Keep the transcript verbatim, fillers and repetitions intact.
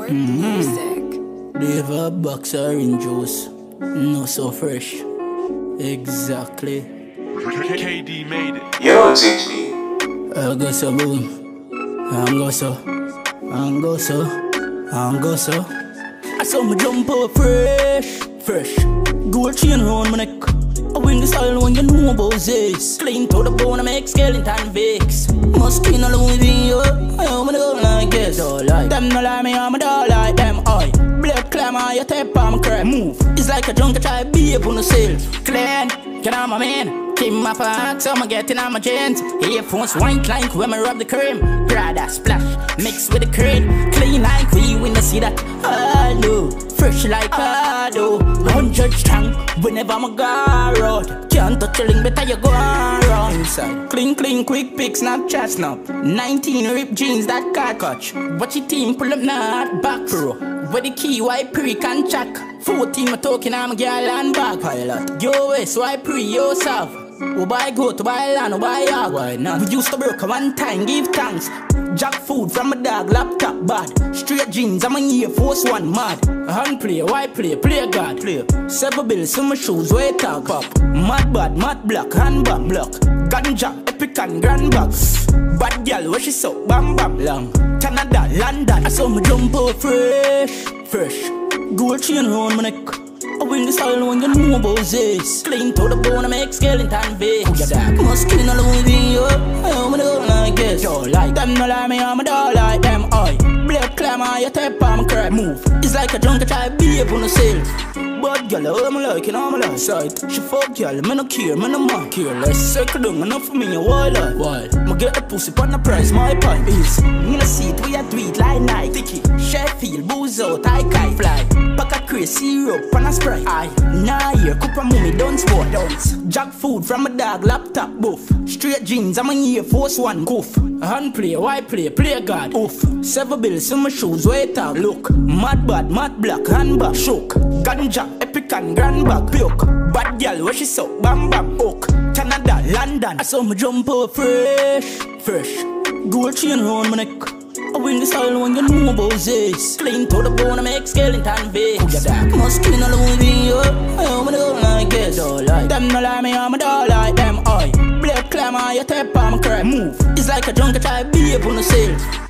Mm-hmm. Music. They have a box orange juice. No so fresh. Exactly. K D made it. Yo, T P. I go so boom. I'm go so. I'm go so. I'm go so. I saw me jump up fresh. Fresh. Gold chain round my neck. I win the style when you know about this. Clean to the bone, I make skeleton fix. Muskin alone with you. I am don't like this. Don't like them, no like me, I'm a don't like them. Oi, blood clamor, you tap on my crap. Move. It's like a drunk, I try to be up on the sale. Clean, get on my man. Keep my packs, I'm getting on my jeans. Earphones white like when I rub the cream. Prada splash, mixed with the cream. Clean like we when I see that. Hello, fresh like I do. Hundred strong, whenever I'm a go road. Can't touch a link, better you go around. Inside, clean, clean, quick pick, Snapchat snap. Nineteen ripped jeans that car catch. Watch your team pull up not back row. Where the key, why pre can check. Fourteen, my talking, I'm a girl and back pilot. Yo, west, why pre yourself. Oh, buy goat, buy land, oh, buy yard. Why not? We used to broke one time, give thanks. Jack food from a dog, laptop bad. Straight jeans, I'm a year force one mad. Hand play, why play, play God, play. Seven bills, some my shoes, wait talk pop. Mad bad, mad black, handbag block. Ganja, epic and grand bags. Bad girl, where she so, bam bam long. Canada, London, I saw me jump out fresh, fresh. Gold chain round my neck. I win the style when you know about this. Clean to the bone, I make skeleton fix. Muskin alone with you. I am a don't like this. Don't like them, no like me, I'm a don't like them. Oi, blood clamor, you tap on my crap. Move. It's like a drunk, I try to be up on the sale. But girl, I'm like, you know, I'm like side. She fuck girl, me no care, me no mind. Careless, circle down, enough for me, a while like. Why? Me get the pussy, but the price, my pipe is. Me no see it, we a do it like night. Ticky, Sheffield, booze out, I kite fly. Pack a crazy syrup, and a Sprite. Aye, nah here, cup of mummy, don't sport, don't. Jack food from a dog, laptop, boof. Straight jeans, I'm a year, force one, goof. Hand play, why play, play God, oof. Seven bills, some my shoes, wait out, look. Mad bad, mad black, handbag, shook. Ganja, epic and grand bag, puke. Bad girl, where she so, bam bam, hook. Canada, London, I saw me jump out fresh, fresh. Gold chain round my neck. I win the style when you know about this. Clean to the bone, I make skeleton fix. Muskin alone with you. I am a don't like this. Don't like them, no like me, I'm a don't like them. Oi, blood clamor, you tap on my crap. Move. It's like a drunk, I try to be up on the sale.